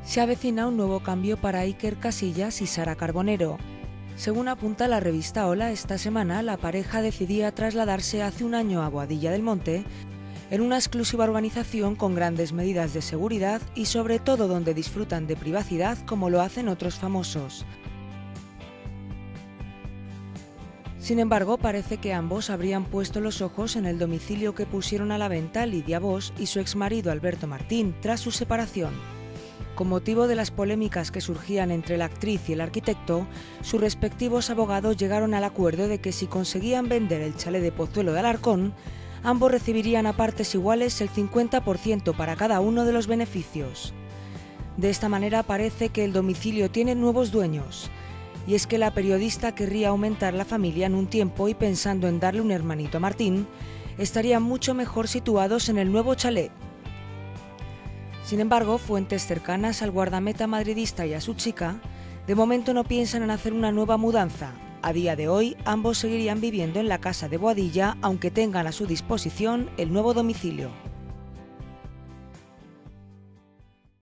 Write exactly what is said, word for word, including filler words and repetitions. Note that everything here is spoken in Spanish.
Se avecina un nuevo cambio para Iker Casillas y Sara Carbonero. Según apunta la revista Hola, esta semana la pareja decidía trasladarse hace un año a Boadilla del Monte, en una exclusiva urbanización con grandes medidas de seguridad y sobre todo donde disfrutan de privacidad como lo hacen otros famosos. Sin embargo, parece que ambos habrían puesto los ojos en el domicilio que pusieron a la venta Lidia Bosch y su exmarido Alberto Martín tras su separación. Con motivo de las polémicas que surgían entre la actriz y el arquitecto, sus respectivos abogados llegaron al acuerdo de que si conseguían vender el chalet de Pozuelo de Alarcón, ambos recibirían a partes iguales el cincuenta por ciento para cada uno de los beneficios. De esta manera parece que el domicilio tiene nuevos dueños, y es que la periodista querría aumentar la familia en un tiempo y pensando en darle un hermanito a Martín, estarían mucho mejor situados en el nuevo chalet. Sin embargo, fuentes cercanas al guardameta madridista y a su chica, de momento no piensan en hacer una nueva mudanza. A día de hoy, ambos seguirían viviendo en la casa de Boadilla, aunque tengan a su disposición el nuevo domicilio.